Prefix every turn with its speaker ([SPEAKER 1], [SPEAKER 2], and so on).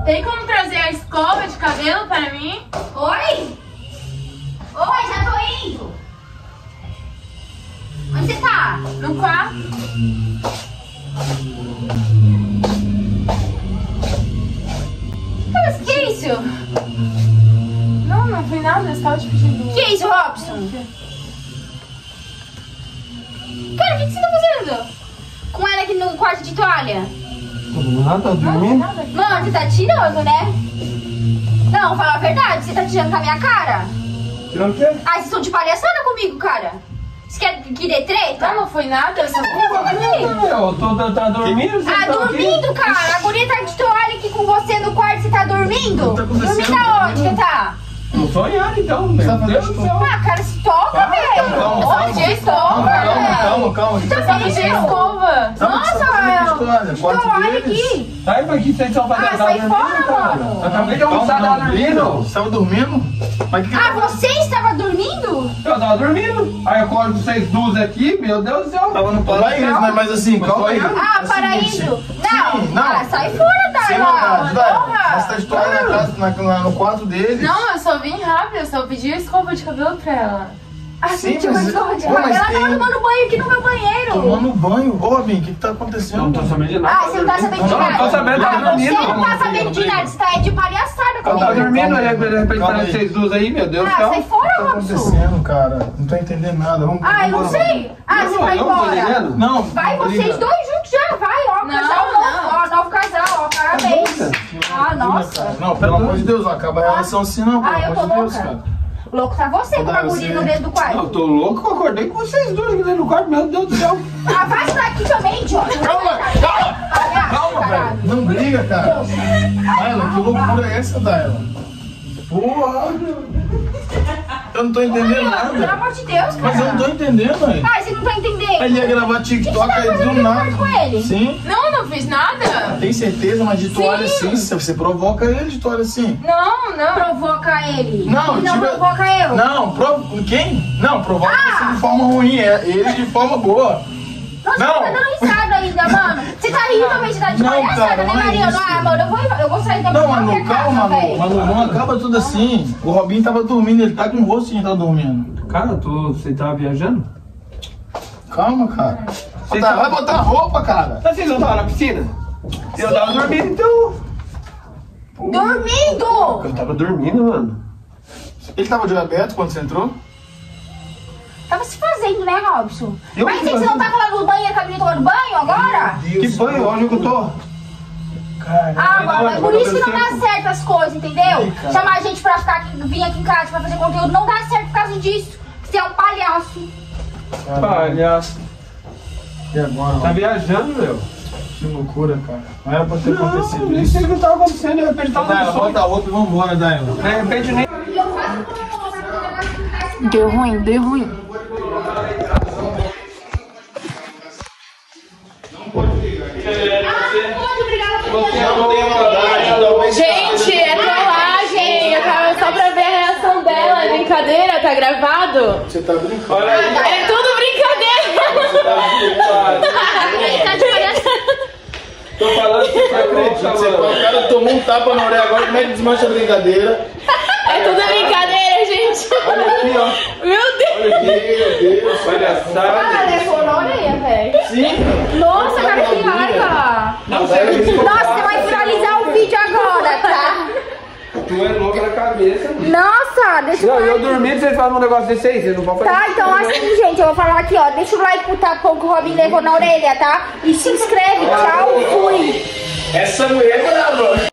[SPEAKER 1] Tem como trazer a escova de cabelo para mim?
[SPEAKER 2] Oi? Oi, já tô indo. Onde você tá?
[SPEAKER 1] No quarto.
[SPEAKER 2] Mas que é isso?
[SPEAKER 1] Não foi nada, eu estava te pedindo.
[SPEAKER 2] Que é isso, Robson? Cara, o que você tá fazendo? Com ela aqui no quarto de toalha?
[SPEAKER 3] Nada, tá dormindo?
[SPEAKER 2] Mano, você tá tirando, né? Não, fala a verdade, você tá tirando com a minha cara?
[SPEAKER 3] Tirando o quê?
[SPEAKER 2] Ah, vocês estão de palhaçada comigo, cara. Você quer que dê treta?
[SPEAKER 1] Não foi nada, eu só
[SPEAKER 3] Eu tá dormindo? Você
[SPEAKER 2] Ah,
[SPEAKER 3] tá
[SPEAKER 2] dormindo,
[SPEAKER 3] aqui?
[SPEAKER 2] cara. A guria tá de toalha aqui com você no quarto, você tá dormindo?
[SPEAKER 3] O que tá acontecendo?
[SPEAKER 2] Dormindo aonde você tá?
[SPEAKER 3] Tô sonhando então, meu Deus do céu.
[SPEAKER 2] Ah, cara, se toca, velho.
[SPEAKER 4] calma,
[SPEAKER 2] Onde é escova, velho?
[SPEAKER 4] Calma.
[SPEAKER 2] Você tá
[SPEAKER 1] Só
[SPEAKER 2] fazendo
[SPEAKER 1] pedi
[SPEAKER 2] Nossa,
[SPEAKER 1] escova.
[SPEAKER 2] de toalha aqui.
[SPEAKER 3] Sai pra aqui, vocês estão fazendo?
[SPEAKER 2] Ah, sai fora, mano.
[SPEAKER 3] Eu acabei de almoçar, tava dormindo.
[SPEAKER 4] Você tava dormindo? Mas que
[SPEAKER 2] Ah, você estava dormindo?
[SPEAKER 3] Eu tava dormindo. Aí eu acordo vocês duas aqui, meu Deus do céu.
[SPEAKER 4] Tava no paraíso, né? Mas assim, calma aí.
[SPEAKER 2] Ah,
[SPEAKER 4] É o
[SPEAKER 2] paraíso.
[SPEAKER 4] seguinte.
[SPEAKER 2] Não,
[SPEAKER 4] Sim, não.
[SPEAKER 2] Ah, sai fora,
[SPEAKER 4] Sem
[SPEAKER 2] Darla.
[SPEAKER 4] maldade, vai.
[SPEAKER 2] Porra.
[SPEAKER 4] Você tá de toalha na casa, no quarto deles.
[SPEAKER 1] Não, eu só vim rápido, eu só pedi a escova de cabelo pra ela.
[SPEAKER 2] Ah,
[SPEAKER 4] Sim,
[SPEAKER 2] gente,
[SPEAKER 4] mas-
[SPEAKER 2] mas escova de
[SPEAKER 4] Pô, mas
[SPEAKER 2] cabelo. Ela tava
[SPEAKER 4] tem-
[SPEAKER 2] tomando banho aqui no meu banheiro.
[SPEAKER 4] Tomando banho. Ô, Robin, o que tá acontecendo?
[SPEAKER 3] Eu não tô sabendo de nada.
[SPEAKER 2] Ah, você não tá sabendo de
[SPEAKER 3] Não,
[SPEAKER 2] nada?
[SPEAKER 3] não tô sabendo,
[SPEAKER 2] Ah,
[SPEAKER 3] tava dormindo.
[SPEAKER 2] você não tá sabendo de nada, você tá de palhaçada
[SPEAKER 3] Eu tava
[SPEAKER 2] comigo.
[SPEAKER 3] dormindo, aí de repente
[SPEAKER 4] Calma
[SPEAKER 3] parece
[SPEAKER 4] aí.
[SPEAKER 3] vocês duas aí, meu Deus do
[SPEAKER 2] Ah,
[SPEAKER 3] céu.
[SPEAKER 2] sai fora,
[SPEAKER 4] O que tá
[SPEAKER 2] Robson.
[SPEAKER 4] acontecendo, cara? Não tô entendendo nada. Vamos
[SPEAKER 2] Ah, eu não
[SPEAKER 4] vamos
[SPEAKER 2] sei. Ah, você vai
[SPEAKER 3] Eu não tô
[SPEAKER 2] embora.
[SPEAKER 3] entendendo.
[SPEAKER 4] Não,
[SPEAKER 2] Vai
[SPEAKER 4] não
[SPEAKER 2] vocês
[SPEAKER 4] briga.
[SPEAKER 2] dois juntos já, vai, ó,
[SPEAKER 1] Não,
[SPEAKER 2] casal
[SPEAKER 1] não.
[SPEAKER 2] novo, ó, novo casal, ó, parabéns. Ah, nossa.
[SPEAKER 4] Não, pelo amor de Deus, não acaba a relação assim não, pelo
[SPEAKER 2] Ah, eu
[SPEAKER 4] amor
[SPEAKER 2] tô
[SPEAKER 4] de Deus,
[SPEAKER 2] louca.
[SPEAKER 4] cara.
[SPEAKER 2] Louco tá você com a
[SPEAKER 4] Dá,
[SPEAKER 2] guria
[SPEAKER 4] você-
[SPEAKER 2] no dedo do
[SPEAKER 3] Não,
[SPEAKER 2] quarto.
[SPEAKER 3] eu tô louco, eu acordei com vocês duas aqui dentro do quarto, meu Deus do céu.
[SPEAKER 2] Ah, vai daqui também, idiota.
[SPEAKER 4] Calma, velho. Não briga, cara. Daila, que loucura é essa, Daila? Porra. Eu não tô entendendo
[SPEAKER 2] Pelo
[SPEAKER 4] nada.
[SPEAKER 2] amor de Deus, cara.
[SPEAKER 4] Mas eu não tô entendendo, velho.
[SPEAKER 2] Ah, você não tá entendendo.
[SPEAKER 4] Ele ia gravar TikTok aí
[SPEAKER 2] fazendo
[SPEAKER 4] do
[SPEAKER 2] aqui no
[SPEAKER 4] nada.
[SPEAKER 2] quarto com ele?
[SPEAKER 4] Sim.
[SPEAKER 1] Não fiz nada.
[SPEAKER 4] Tem certeza, mas de toalha sim. Se você provoca ele de toalha sim.
[SPEAKER 1] Não.
[SPEAKER 2] Provoca ele.
[SPEAKER 4] Não,
[SPEAKER 2] E não
[SPEAKER 4] tipo-
[SPEAKER 2] provoca eu.
[SPEAKER 4] Não, quem? Não, provoca você de forma ruim, é ele de forma boa.
[SPEAKER 2] Nossa,
[SPEAKER 4] Não.
[SPEAKER 2] você tá dando risada ainda, mano. Você tá rindo também, você tá de
[SPEAKER 4] Não,
[SPEAKER 2] palhaçada,
[SPEAKER 4] cara,
[SPEAKER 2] né,
[SPEAKER 4] não é
[SPEAKER 2] Mariana?
[SPEAKER 4] isso.
[SPEAKER 2] Ah, mano, eu vou sair da
[SPEAKER 4] Não,
[SPEAKER 2] minha
[SPEAKER 4] Manu,
[SPEAKER 2] casa,
[SPEAKER 4] calma,
[SPEAKER 2] velho.
[SPEAKER 4] Manu, não acaba tudo assim. O Robinho tava dormindo, ele tá com o rosto de quem tá dormindo.
[SPEAKER 3] Cara, você tava viajando?
[SPEAKER 4] Calma, cara.
[SPEAKER 3] Vocês
[SPEAKER 4] Vai
[SPEAKER 3] tavam-
[SPEAKER 4] botar roupa, cara.
[SPEAKER 3] Mas vocês não estavam na piscina? Eu tava dormindo, então.
[SPEAKER 2] Dormindo!
[SPEAKER 3] Eu tava dormindo, mano.
[SPEAKER 4] Ele tava de olho aberto quando você entrou?
[SPEAKER 2] Tava se fazendo, né, Robson?
[SPEAKER 3] Eu
[SPEAKER 2] Mas
[SPEAKER 3] me
[SPEAKER 2] você não
[SPEAKER 3] fazendo.
[SPEAKER 2] tava lá no banheiro, a menina tomando banho agora?
[SPEAKER 3] Que banho? Onde que eu tô?
[SPEAKER 2] Ah, mano, é por isso que não dá
[SPEAKER 3] certo.
[SPEAKER 2] certo as coisas, entendeu?
[SPEAKER 4] Ai, cara.
[SPEAKER 2] Chamar a gente pra ficar aqui, vir aqui em casa pra fazer conteúdo não dá certo por causa disso. Você é um palhaço.
[SPEAKER 3] Palhaço.
[SPEAKER 4] E agora?
[SPEAKER 3] Tá viajando, meu?
[SPEAKER 4] Que loucura, cara. Não era pra ter acontecido
[SPEAKER 3] nem
[SPEAKER 4] isso.
[SPEAKER 3] sei o que tava acontecendo, de repente tava
[SPEAKER 4] Daila,
[SPEAKER 3] no sonho.
[SPEAKER 4] bota a roupa e vambora, Daila.
[SPEAKER 3] De repente nem...
[SPEAKER 1] Deu ruim. Gente, é trollagem. Eu tava só pra ver a reação dela. É brincadeira, tá gravado?
[SPEAKER 4] Você tá brincando?
[SPEAKER 3] Olha aí.
[SPEAKER 1] É tudo brincadeira.
[SPEAKER 2] Tá de palhaço.
[SPEAKER 3] Tô falando que você acredita, mano.
[SPEAKER 4] O cara tomou um tapa na orelha agora, como é que desmancha a brincadeira?
[SPEAKER 1] É tudo brincadeira, gente.
[SPEAKER 4] Olha aqui, ó.
[SPEAKER 1] Meu Deus.
[SPEAKER 4] Olha aqui, meu Deus.
[SPEAKER 3] Palhaçada.
[SPEAKER 2] levou na orelha, velho.
[SPEAKER 4] Sim.
[SPEAKER 2] Nossa, cara, que raiva.
[SPEAKER 3] Não, sério,
[SPEAKER 2] Nossa, você vai finalizar o vídeo agora, tá?
[SPEAKER 3] tu é louco na cabeça.
[SPEAKER 2] Nossa, deixa
[SPEAKER 3] Não,
[SPEAKER 2] eu
[SPEAKER 3] eu dormindo, vocês falam um negócio desse aí, vocês não vão fazer.
[SPEAKER 2] Tá, então assim, gente, eu vou falar aqui, ó. Deixa o like pro tapão que o Robin levou na orelha, tá? E se inscreve, tchau, fui.
[SPEAKER 4] Essa mulher é brava.